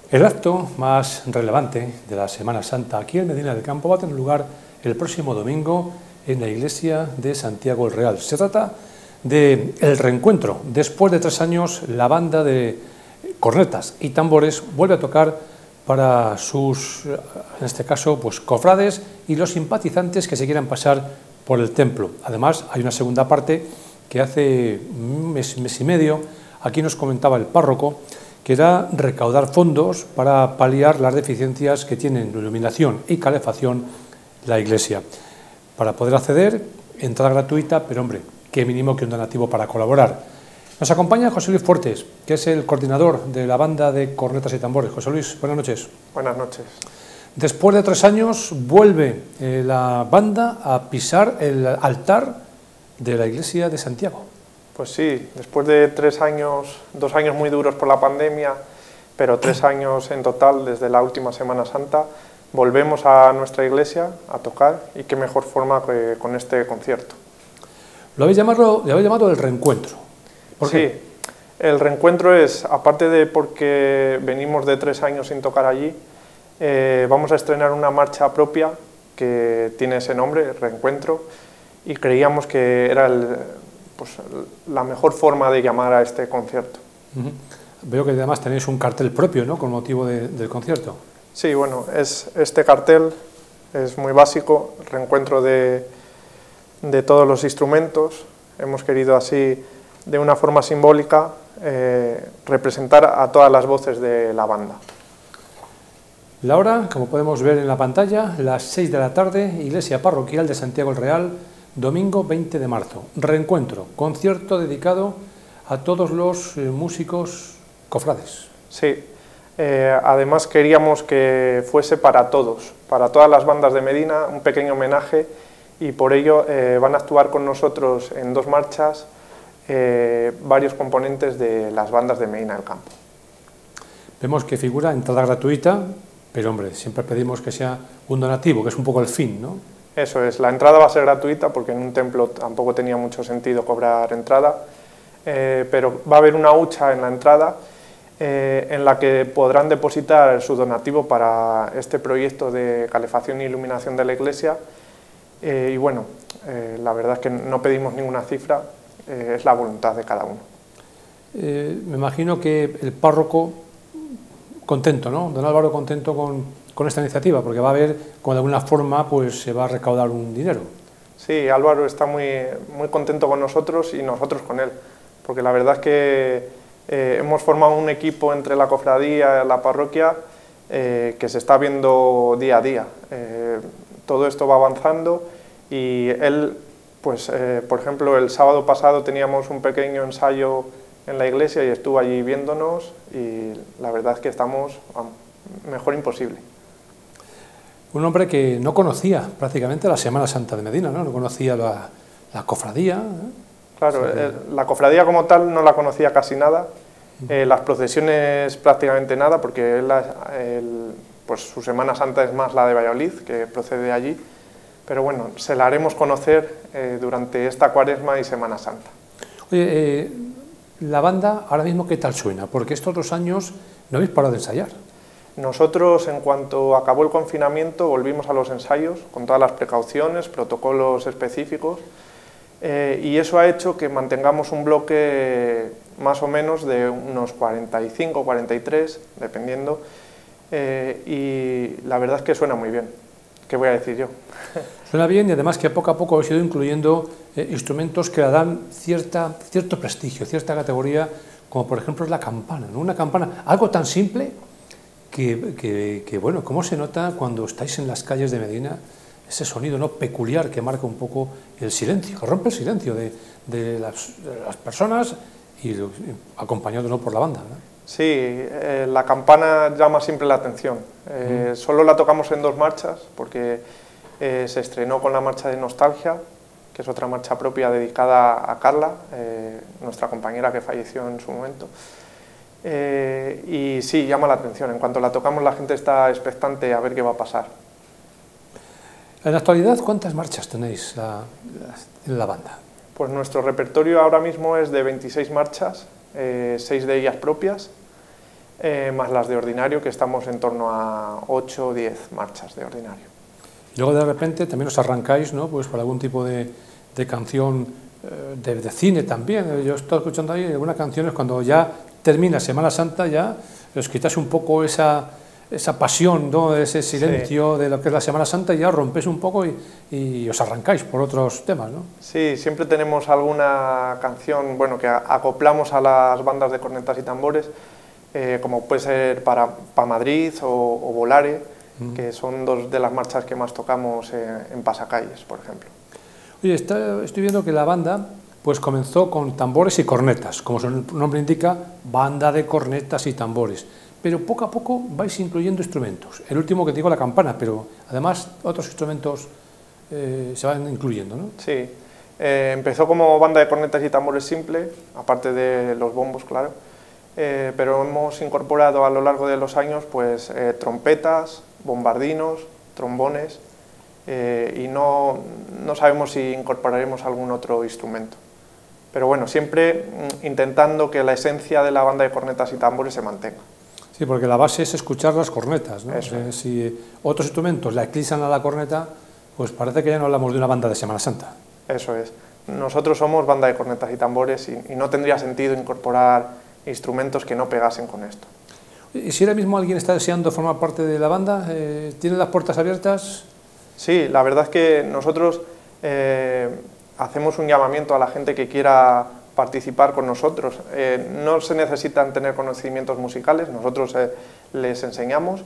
El acto más relevante de la Semana Santa aquí en Medina del Campo va a tener lugar el próximo domingo en la iglesia de Santiago el Real. Se trata del reencuentro. Después de 3 años, la banda de cornetas y tambores vuelve a tocar para sus, en este caso, pues cofrades y los simpatizantes que se quieran pasar por el templo. Además, hay una segunda parte que hace un mes y medio, aquí nos comentaba el párroco, que era recaudar fondos para paliar las deficiencias que tienen iluminación y calefacción la iglesia. Para poder acceder, entrada gratuita, pero hombre, qué mínimo que un donativo para colaborar. Nos acompaña José Luis Fuertes, que es el coordinador de la banda de cornetas y tambores. José Luis, buenas noches. Buenas noches. Después de 3 años vuelve la banda a pisar el altar de la iglesia de Santiago. Pues sí, después de 3 años, 2 años muy duros por la pandemia, pero 3 años en total desde la última Semana Santa, volvemos a nuestra iglesia a tocar y qué mejor forma que con este concierto. Le habéis llamado el reencuentro. ¿Por qué? Sí, el reencuentro es, aparte de porque venimos de 3 años sin tocar allí, vamos a estrenar una marcha propia que tiene ese nombre, Reencuentro, y creíamos que era la mejor forma de llamar a este concierto. Veo que además tenéis un cartel propio, ¿no?, con motivo del concierto. Sí, bueno, este cartel es muy básico, reencuentro de todos los instrumentos. Hemos querido así, de una forma simbólica, representar a todas las voces de la banda. La hora, como podemos ver en la pantalla, las 6 de la tarde, Iglesia Parroquial de Santiago el Real, domingo 20 de marzo. Reencuentro, concierto dedicado a todos los músicos cofrades. Sí, además queríamos que fuese para todos, para todas las bandas de Medina, un pequeño homenaje, y por ello van a actuar con nosotros en 2 marchas varios componentes de las bandas de Medina del Campo. Vemos que figura entrada gratuita, pero hombre, siempre pedimos que sea un donativo, que es un poco el fin, ¿no? Eso es, la entrada va a ser gratuita porque en un templo tampoco tenía mucho sentido cobrar entrada, pero va a haber una hucha en la entrada en la que podrán depositar su donativo para este proyecto de calefacción e iluminación de la iglesia. Y bueno, la verdad es que no pedimos ninguna cifra, es la voluntad de cada uno. Me imagino que el párroco contento, ¿no? Don Álvaro contento con esta iniciativa, porque va a ver cómo de alguna forma pues, se va a recaudar un dinero. Sí, Álvaro está muy contento con nosotros y nosotros con él, porque la verdad es que hemos formado un equipo entre la cofradía y la parroquia que se está viendo día a día. Todo esto va avanzando y él, pues, por ejemplo, el sábado pasado teníamos un pequeño ensayo en la iglesia y estuvo allí viéndonos y la verdad es que estamos mejor imposible. Un hombre que no conocía prácticamente la Semana Santa de Medina, ¿no? No conocía la cofradía, ¿eh? Claro, la cofradía como tal no la conocía casi nada, las procesiones prácticamente nada, porque pues su Semana Santa es más la de Valladolid, que procede de allí, pero bueno, se la haremos conocer durante esta Cuaresma y Semana Santa. Oye, la banda ahora mismo, ¿qué tal suena? Porque estos 2 años no habéis parado de ensayar. Nosotros, en cuanto acabó el confinamiento, volvimos a los ensayos con todas las precauciones, protocolos específicos, y eso ha hecho que mantengamos un bloque más o menos de unos 45, 43, dependiendo, y la verdad es que suena muy bien. ¿Qué voy a decir yo? Suena bien y además que poco a poco habéis ido incluyendo instrumentos que le dan cierto prestigio, cierta categoría, como por ejemplo es la campana, ¿no? Una campana, algo tan simple que bueno, cómo se nota cuando estáis en las calles de Medina, ese sonido, ¿no?, peculiar que marca un poco el silencio, que rompe el silencio de las personas y acompañado, ¿no?, por la banda, ¿no? Sí, la campana llama siempre la atención. Solo la tocamos en 2 marchas porque se estrenó con la marcha de Nostalgia, que es otra marcha propia dedicada a Carla, nuestra compañera que falleció en su momento. Y sí, llama la atención. En cuanto la tocamos, la gente está expectante a ver qué va a pasar. En la actualidad, ¿cuántas marchas tenéis en la banda? Pues nuestro repertorio ahora mismo es de 26 marchas, 6 de ellas propias, más las de ordinario, que estamos en torno a 8 o 10 marchas de ordinario. Y luego de repente también os arrancáis, ¿no?, pues por algún tipo de canción de cine también. Yo estoy escuchando ahí algunas canciones cuando ya termina Semana Santa, ya os quitáis un poco esa pasión, ¿no?, ese silencio de lo que es la Semana Santa, y ya rompéis un poco y os arrancáis por otros temas, ¿no? Sí, siempre tenemos alguna canción, bueno, que acoplamos a las bandas de cornetas y tambores, como puede ser para Madrid o Volare, que son dos de las marchas que más tocamos en Pasacalles, por ejemplo. Oye, estoy viendo que la banda pues comenzó con tambores y cornetas, como su nombre indica, banda de cornetas y tambores, pero poco a poco vais incluyendo instrumentos. El último que te digo, la campana, pero además otros instrumentos se van incluyendo, ¿no? Sí, empezó como banda de cornetas y tambores simple, aparte de los bombos, claro, pero hemos incorporado a lo largo de los años pues trompetas, bombardinos, trombones, y no sabemos si incorporaremos algún otro instrumento. Pero bueno, siempre intentando que la esencia de la banda de cornetas y tambores se mantenga. Sí, porque la base es escuchar las cornetas, ¿no? Eso es. Si otros instrumentos la eclipsan a la corneta, pues parece que ya no hablamos de una banda de Semana Santa. Eso es. Nosotros somos banda de cornetas y tambores y no tendría sentido incorporar instrumentos que no pegasen con esto. ¿Y si ahora mismo alguien está deseando formar parte de la banda, tiene las puertas abiertas? Sí, la verdad es que nosotros hacemos un llamamiento a la gente que quiera participar con nosotros. No se necesitan tener conocimientos musicales, nosotros les enseñamos.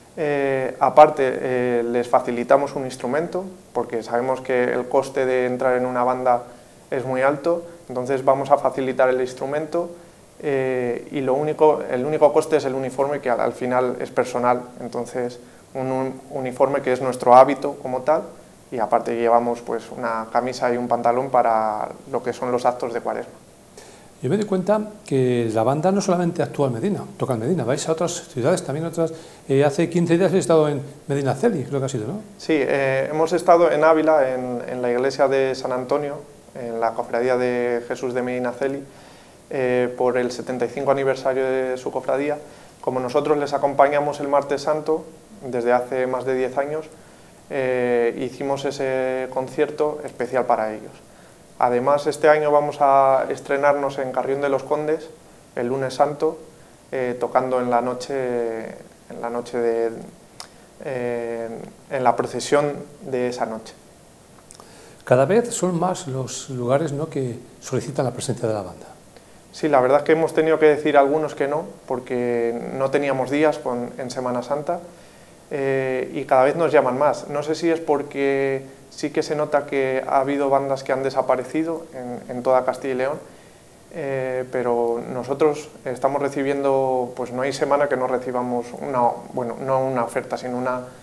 Aparte, les facilitamos un instrumento, porque sabemos que el coste de entrar en una banda es muy alto, entonces vamos a facilitar el instrumento, y el único coste es el uniforme, que al final es personal, entonces un uniforme que es nuestro hábito como tal, y aparte llevamos pues una camisa y un pantalón para lo que son los actos de Cuaresma. Yo me doy cuenta que la banda no solamente actúa en Medina, toca en Medina, vais a otras ciudades, también otras. Hace 15 días he estado en Medinaceli, creo que ha sido, ¿no? Sí, hemos estado en Ávila, en la iglesia de San Antonio, en la cofradía de Jesús de Medinaceli, por el 75 aniversario de su cofradía. Como nosotros les acompañamos el Martes Santo desde hace más de 10 años, hicimos ese concierto especial para ellos. Además, este año vamos a estrenarnos en Carrión de los Condes, el lunes santo, tocando en la procesión de esa noche. Cada vez son más los lugares, ¿no?, que solicitan la presencia de la banda. Sí, la verdad es que hemos tenido que decir algunos que no, porque no teníamos días en Semana Santa, y cada vez nos llaman más. No sé si es porque sí que se nota que ha habido bandas que han desaparecido en toda Castilla y León, pero nosotros estamos recibiendo, pues no hay semana que no recibamos no una oferta, sino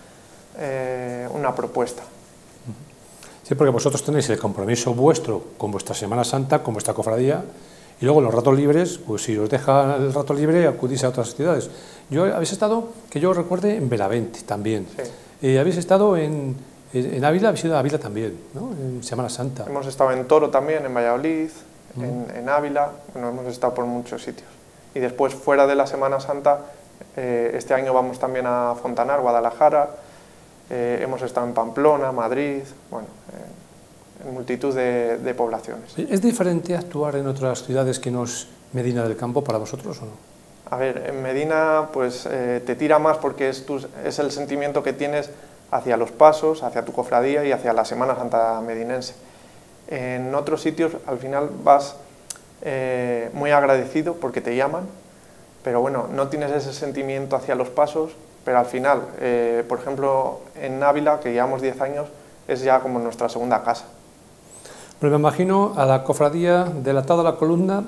una propuesta. Sí, porque vosotros tenéis el compromiso vuestro con vuestra Semana Santa, con vuestra cofradía, y luego los ratos libres, pues si os deja el rato libre, acudís a otras ciudades. Habéis estado, que yo recuerde, en Benavente también. Sí. Habéis estado en Ávila, habéis ido a Ávila también, ¿no?, en Semana Santa. Hemos estado en Toro también, en Valladolid, en Ávila, bueno, hemos estado por muchos sitios. Y después, fuera de la Semana Santa, este año vamos también a Fontanar, Guadalajara, hemos estado en Pamplona, Madrid, bueno, en multitud de poblaciones. ¿Es diferente actuar en otras ciudades que no es Medina del Campo para vosotros o no? A ver, en Medina pues te tira más porque es el sentimiento que tienes hacia los pasos, hacia tu cofradía y hacia la Semana Santa medinense. En otros sitios al final vas muy agradecido porque te llaman, pero bueno, no tienes ese sentimiento hacia los pasos, pero al final, por ejemplo, en Ávila, que llevamos 10 años, es ya como nuestra segunda casa. Pero me imagino a la cofradía del atado a la columna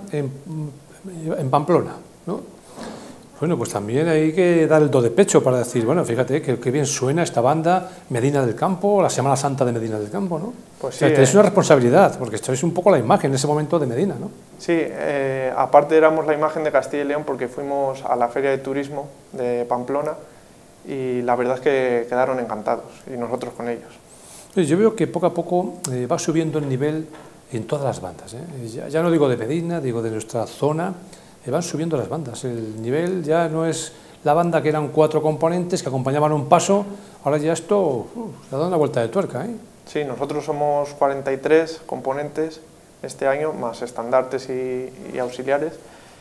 en Pamplona, ¿no? Bueno, pues también hay que dar el do de pecho para decir, bueno, fíjate que bien suena esta banda, Medina del Campo, la Semana Santa de Medina del Campo, ¿no? Pues sí, o sea, tenéis una responsabilidad, porque sois un poco la imagen en ese momento de Medina, ¿no? Sí, aparte éramos la imagen de Castilla y León porque fuimos a la Feria de Turismo de Pamplona y la verdad es que quedaron encantados, y nosotros con ellos. Yo veo que poco a poco va subiendo el nivel en todas las bandas, ¿eh? Ya no digo de Medina, digo de nuestra zona. van subiendo las bandas. El nivel ya no es la banda que eran 4 componentes que acompañaban un paso, ahora ya esto se ha dado una vuelta de tuerca, ¿eh? Sí, nosotros somos 43 componentes este año, más estandartes y auxiliares,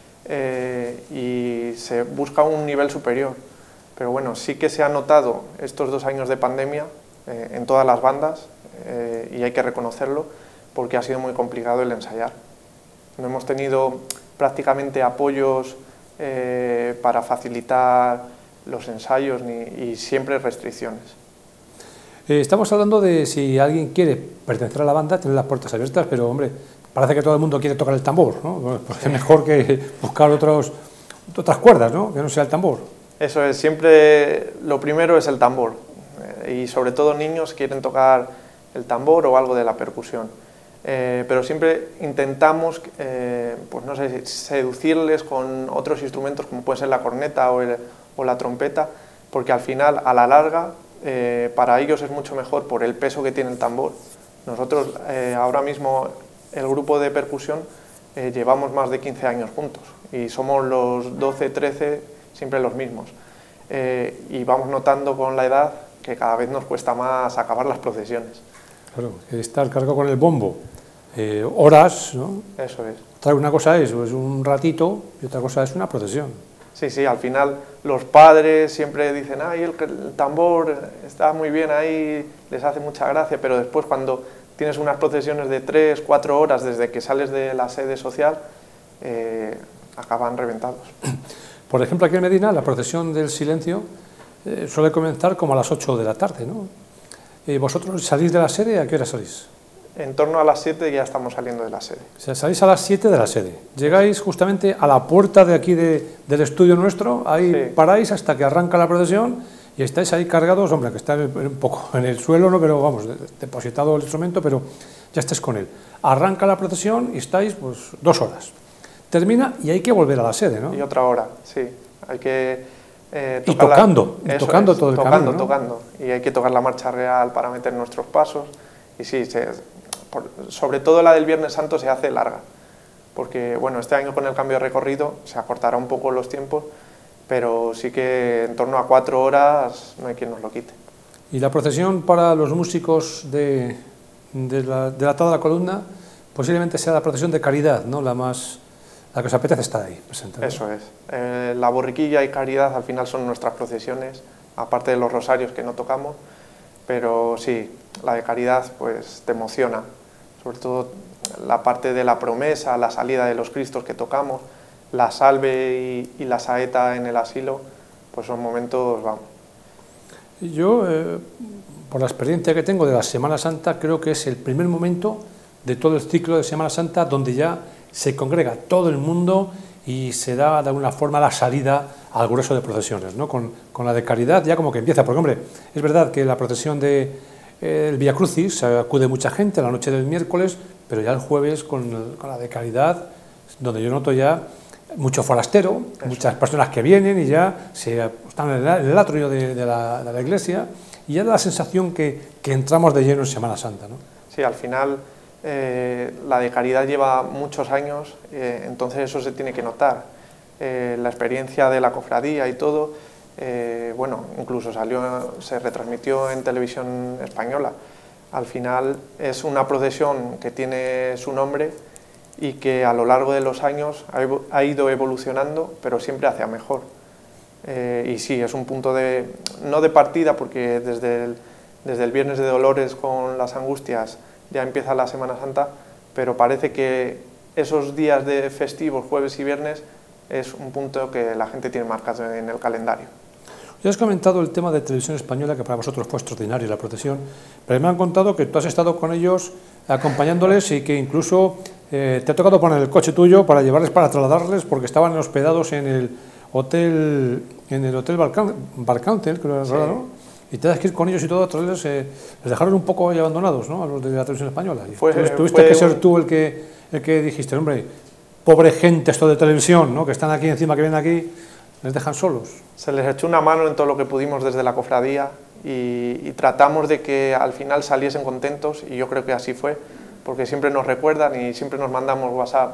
y se busca un nivel superior. Pero bueno, sí que se ha notado estos 2 años de pandemia en todas las bandas, y hay que reconocerlo, porque ha sido muy complicado el ensayar. No hemos tenido prácticamente apoyos para facilitar los ensayos y siempre restricciones. Estamos hablando de si alguien quiere pertenecer a la banda, tener las puertas abiertas, pero hombre, parece que todo el mundo quiere tocar el tambor, ¿no? Bueno, pues es mejor que buscar otras cuerdas, ¿no? Que no sea el tambor. Eso es, siempre lo primero es el tambor, y sobre todo niños quieren tocar el tambor o algo de la percusión. Pero siempre intentamos, pues no sé, seducirles con otros instrumentos como puede ser la corneta o la trompeta, porque al final, a la larga, para ellos es mucho mejor por el peso que tiene el tambor. Nosotros ahora mismo, el grupo de percusión, llevamos más de 15 años juntos y somos los 12, 13 siempre los mismos. Y vamos notando con la edad que cada vez nos cuesta más acabar las procesiones. Claro, estar cargado con el bombo horas, ¿no? Eso es. Una cosa es pues, un ratito y otra cosa es una procesión. Sí, sí, al final los padres siempre dicen, ay, el tambor está muy bien ahí, les hace mucha gracia, pero después cuando tienes unas procesiones de 3, 4 horas desde que sales de la sede social, acaban reventados. Por ejemplo, aquí en Medina, la procesión del silencio suele comenzar como a las 8 de la tarde, ¿no? ¿Vosotros salís de la sede? ¿A qué hora salís? En torno a las 7 ya estamos saliendo de la sede. O sea, salís a las 7 de la sede. Llegáis justamente a la puerta de aquí del estudio nuestro, ahí sí. Paráis hasta que arranca la procesión y estáis ahí cargados, hombre, que está un poco en el suelo, ¿no? Pero vamos, depositado el instrumento, pero ya estáis con él. Arranca la procesión y estáis pues 2 horas. Termina y hay que volver a la sede, ¿no? Y otra hora, sí. Hay que y tocando todo el camino, ¿no? Tocando. Y hay que tocar la marcha real para meter nuestros pasos. Y sí, sobre todo la del Viernes Santo se hace larga, porque bueno, este año con el cambio de recorrido se acortará un poco los tiempos, pero sí que en torno a 4 horas no hay quien nos lo quite. Y la procesión para los músicos de la atada a la columna posiblemente sea la procesión de caridad, ¿no? La que os apetece estar ahí presente, ¿no? Eso es. La borriquilla y caridad al final son nuestras procesiones, aparte de los rosarios que no tocamos, pero sí, la de caridad pues te emociona, sobre todo la parte de la promesa, la salida de los Cristos que tocamos, la salve y la saeta en el asilo, pues son momentos, vamos. Yo, por la experiencia que tengo de la Semana Santa, creo que es el primer momento de todo el ciclo de Semana Santa donde ya se congrega todo el mundo y se da de alguna forma la salida al grueso de procesiones, ¿no? Con la de caridad ya como que empieza, porque hombre, es verdad que la procesión del Vía Crucis acude mucha gente la noche del miércoles, pero ya el jueves con la de caridad, donde yo noto ya mucho forastero, muchas personas que vienen y ya están en el atrio de la iglesia y ya da la sensación que entramos de lleno en Semana Santa, ¿no? Sí, al final la de caridad lleva muchos años, entonces eso se tiene que notar. La experiencia de la cofradía y todo, bueno, incluso se retransmitió en televisión española. Al final es una procesión que tiene su nombre y que a lo largo de los años ha ido evolucionando, pero siempre hacia mejor. Y sí, es un punto no de partida, porque desde el Viernes de Dolores con las Angustias ya empieza la Semana Santa, pero parece que esos días de festivos, jueves y viernes, es un punto que la gente tiene marcado en el calendario. Ya has comentado el tema de Televisión Española, que para vosotros fue extraordinario la procesión, pero me han contado que tú has estado con ellos acompañándoles y que incluso te ha tocado poner el coche tuyo para llevarles, para trasladarles, porque estaban hospedados en el hotel Barcounter, creo, sí. ¿No? Y tenías que ir con ellos y todo, les dejaron un poco ahí abandonados, ¿no? A los de la Televisión Española. Tuviste que ser tú el que dijiste, hombre, pobre gente esto de televisión, ¿no? Que están aquí encima, que vienen aquí, les dejan solos. Se les echó una mano en todo lo que pudimos desde la cofradía y tratamos de que al final saliesen contentos, y yo creo que así fue, porque siempre nos recuerdan y siempre nos mandamos WhatsApp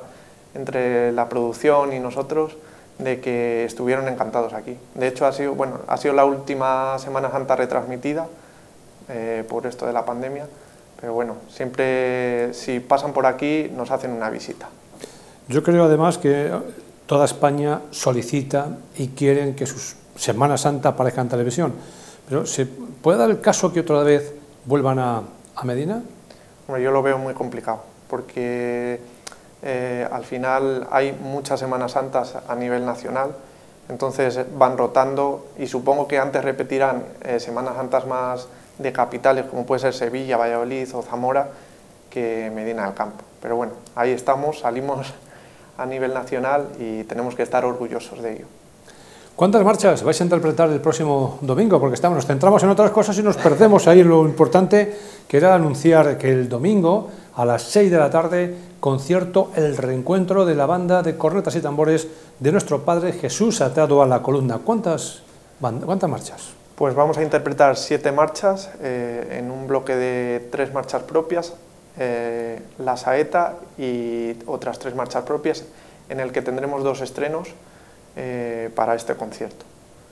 entre la producción y nosotros, de que estuvieron encantados aquí. De hecho, ha sido la última Semana Santa retransmitida por esto de la pandemia, pero bueno, siempre si pasan por aquí nos hacen una visita. Yo creo además que toda España solicita y quieren que su Semana Santa aparezca en televisión, pero ¿se puede dar el caso que otra vez vuelvan a Medina? Bueno, yo lo veo muy complicado, porque al final hay muchas Semanas Santas a nivel nacional, entonces van rotando y supongo que antes repetirán Semanas Santas más de capitales como puede ser Sevilla, Valladolid o Zamora que Medina del Campo. Pero bueno, ahí estamos, salimos a nivel nacional y tenemos que estar orgullosos de ello. ¿Cuántas marchas vais a interpretar el próximo domingo? Porque nos centramos en otras cosas y nos perdemos ahí en lo importante, que era anunciar que el domingo a las 6 de la tarde, concierto El Reencuentro de la banda de cornetas y tambores de nuestro Padre Jesús atado a la columna. ¿Cuántas marchas? Pues vamos a interpretar 7 marchas en un bloque de 3 marchas propias, la saeta y otras 3 marchas propias, en el que tendremos 2 estrenos para este concierto.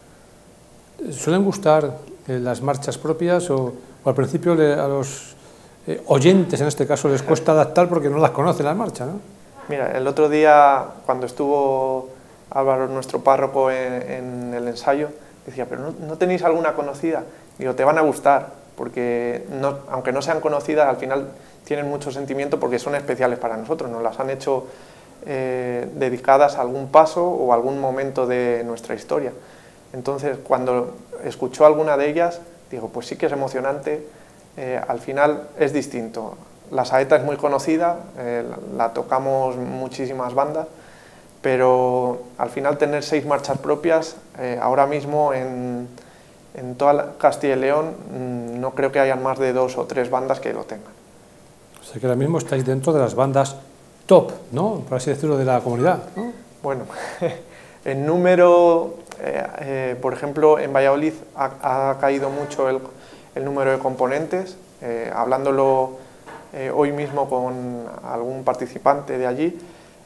¿Suelen gustar las marchas propias o al principio a los oyentes, en este caso, les cuesta adaptar porque no las conocen las marchas, ¿no? Mira, el otro día, cuando estuvo Álvaro, nuestro párroco, en el ensayo, decía, pero ¿no tenéis alguna conocida? Digo, te van a gustar, porque aunque no sean conocidas, al final tienen mucho sentimiento porque son especiales para nosotros, nos las han hecho dedicadas a algún paso o algún momento de nuestra historia. Entonces, cuando escuchó alguna de ellas, digo, pues sí que es emocionante, al final es distinto. La saeta es muy conocida, la tocamos muchísimas bandas, pero al final tener 6 marchas propias, ahora mismo en toda Castilla y León no creo que hayan más de 2 o 3 bandas que lo tengan. O sea que ahora mismo estáis dentro de las bandas top, ¿no?, por así decirlo, de la comunidad, ¿no? Bueno, en número, por ejemplo, en Valladolid ha caído mucho el número de componentes, hablándolo hoy mismo con algún participante de allí,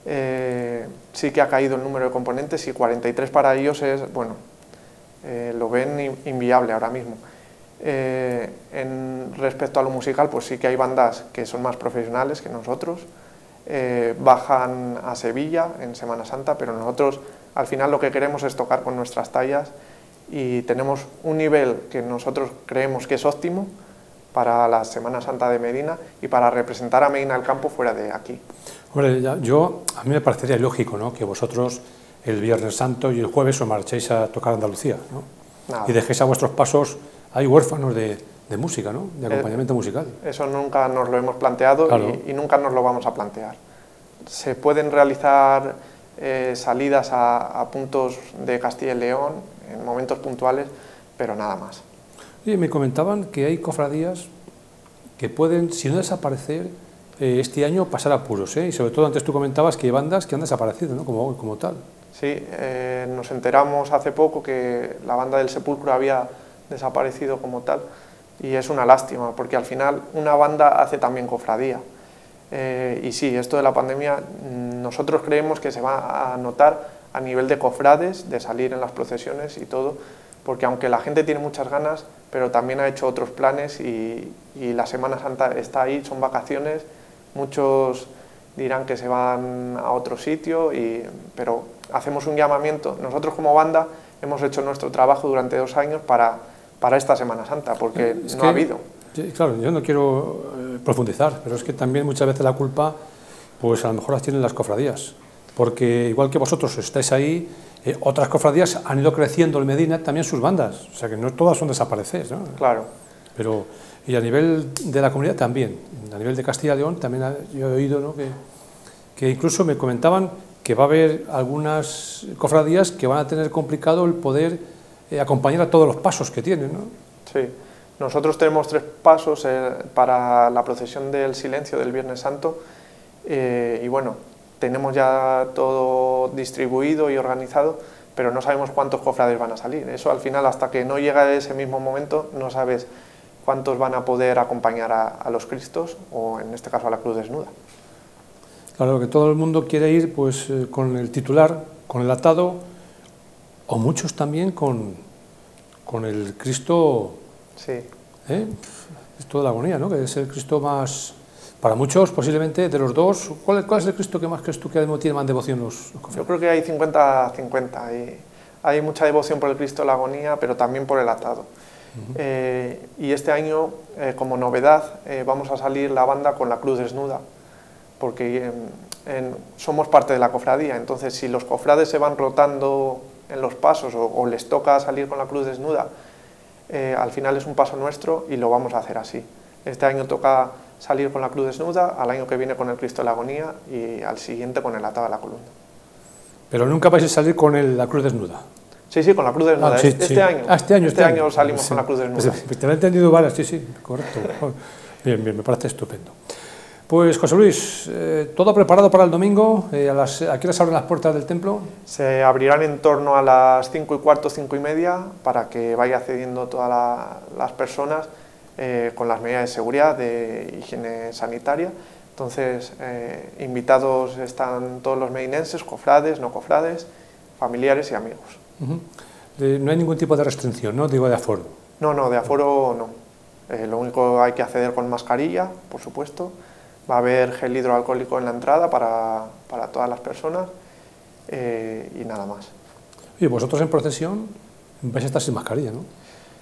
sí que ha caído el número de componentes y 43 para ellos es, bueno, lo ven inviable ahora mismo. Respecto a lo musical, pues sí que hay bandas que son más profesionales que nosotros, bajan a Sevilla en Semana Santa, pero nosotros al final lo que queremos es tocar con nuestras tallas y tenemos un nivel que nosotros creemos que es óptimo para la Semana Santa de Medina y para representar a Medina del Campo fuera de aquí. Hombre, a mí me parecería lógico, ¿no?, que vosotros el Viernes Santo y el jueves os marchéis a tocar Andalucía, ¿no? Nada. Y dejéis a vuestros pasos, hay huérfanos de música, ¿no?, de acompañamiento musical. Eso nunca nos lo hemos planteado, claro. y nunca nos lo vamos a plantear. Se pueden realizar salidas a puntos de Castilla y León en momentos puntuales, pero nada más. Y me comentaban que hay cofradías que pueden, si no desaparecer, este año pasar apuros, y sobre todo antes tú comentabas que hay bandas que han desaparecido, ¿no?, como tal. Sí, nos enteramos hace poco que la banda del Sepulcro había desaparecido como tal y es una lástima porque al final una banda hace también cofradía. Y sí, esto de la pandemia nosotros creemos que se va a notar a nivel de cofrades, de salir en las procesiones y todo, porque aunque la gente tiene muchas ganas, pero también ha hecho otros planes y la Semana Santa está ahí, son vacaciones, muchos dirán que se van a otro sitio, pero hacemos un llamamiento. Nosotros como banda hemos hecho nuestro trabajo durante 2 años para esta Semana Santa, porque no ha habido. Claro, yo no quiero profundizar, pero es que también muchas veces la culpa, pues a lo mejor las tienen las cofradías, porque igual que vosotros estáis ahí, otras cofradías han ido creciendo en Medina también sus bandas, o sea que no todas son desaparecer, ¿no? Claro. Pero, y a nivel de la comunidad también, a nivel de Castilla y León también yo he oído, ¿no?, que incluso me comentaban que va a haber algunas cofradías que van a tener complicado el poder acompañar a todos los pasos que tienen, ¿no? Sí. Nosotros tenemos 3 pasos para la procesión del silencio del Viernes Santo y bueno, tenemos ya todo distribuido y organizado, pero no sabemos cuántos cofrades van a salir. Eso al final, hasta que no llega ese mismo momento, no sabes cuántos van a poder acompañar a los Cristos o en este caso a la cruz desnuda. Claro que todo el mundo quiere ir pues con el titular, con el atado, o muchos también con el Cristo, Sí. Cristo de la agonía, ¿no? Que es el Cristo más, para muchos posiblemente de los dos. ¿Cuál es el Cristo que más crees tú que tiene más devoción los cofrades? Yo creo que hay 50-50. Hay mucha devoción por el Cristo de la agonía, pero también por el atado. Y este año, como novedad, vamos a salir la banda con la cruz desnuda, porque somos parte de la cofradía. Entonces, si los cofrades se van rotando en los pasos o les toca salir con la cruz desnuda, al final es un paso nuestro y lo vamos a hacer así. Este año toca salir con la cruz desnuda, al año que viene con el Cristo de la agonía y al siguiente con el atado a la columna. Pero nunca vais a salir con la cruz desnuda. Sí, con la cruz desnuda. Sí, este sí. año. Este año salimos sí. con la cruz desnuda. Pues te lo he entendido varias, sí, correcto. Bien, me parece estupendo. Pues José Luis, ¿todo preparado para el domingo? ¿A qué hora se abren las puertas del templo? Se abrirán en torno a las 5:15, 5:30, para que vaya accediendo todas las personas con las medidas de seguridad, de higiene sanitaria. Entonces, invitados están todos los medinenses, cofrades, no cofrades, familiares y amigos. No hay ningún tipo de restricción, ¿no? Digo, de aforo. No, de aforo no. Lo único, hay que acceder con mascarilla, por supuesto. Va a haber gel hidroalcohólico en la entrada para todas las personas y nada más. Y vosotros en procesión vais a estar sin mascarilla, ¿no?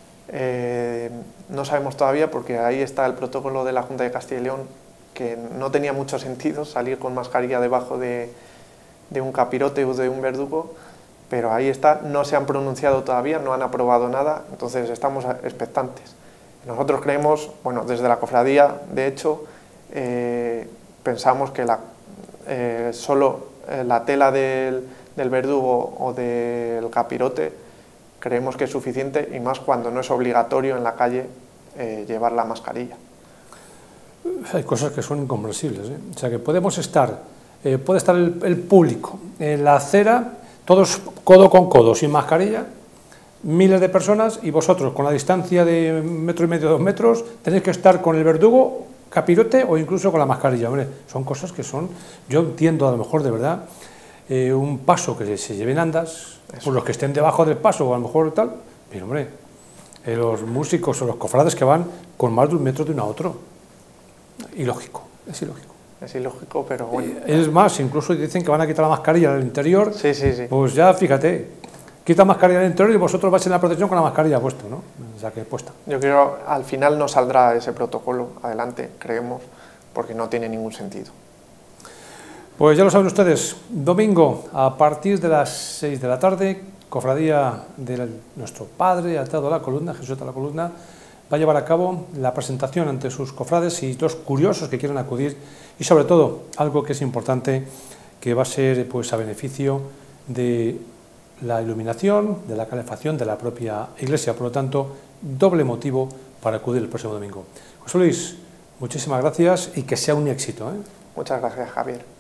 No sabemos todavía, porque ahí está el protocolo de la Junta de Castilla y León, que no tenía mucho sentido salir con mascarilla debajo de un capirote o de un verdugo, pero ahí está. No se han pronunciado todavía, no han aprobado nada, entonces estamos expectantes. Nosotros creemos, bueno, desde la cofradía, de hecho, pensamos que solo la tela del verdugo o del capirote creemos que es suficiente, y más cuando no es obligatorio en la calle llevar la mascarilla. Hay cosas que son incomprensibles, ¿eh? O sea, que podemos estar, puede estar el público en la acera, todos codo con codo, sin mascarilla, miles de personas, y vosotros con la distancia de 1,5 metros, 2 metros, tenéis que estar con el verdugo, capirote o incluso con la mascarilla. Hombre, son cosas que son, yo entiendo a lo mejor de verdad, un paso que se lleven andas, por los que estén debajo del paso o a lo mejor tal, pero hombre, los músicos o los cofrades que van con más de 1 metro de uno a otro, ilógico, es ilógico. Es ilógico, pero bueno. Es más, incluso dicen que van a quitar la mascarilla del interior. Sí. Pues ya fíjate, quita mascarilla del interior y vosotros vais en la procesión con la mascarilla puesta, ¿no? O sea, que puesta. Yo creo que al final no saldrá ese protocolo adelante, creemos, porque no tiene ningún sentido. Pues ya lo saben ustedes, domingo a partir de las 6 de la tarde, cofradía de nuestro Padre atado a la columna, Jesús atado a la columna, va a llevar a cabo la presentación ante sus cofrades y los curiosos que quieran acudir, y sobre todo, algo que es importante, que va a ser pues a beneficio de la iluminación, de la calefacción de la propia iglesia. Por lo tanto, doble motivo para acudir el próximo domingo. José Luis, muchísimas gracias y que sea un éxito, ¿eh? Muchas gracias, Javier.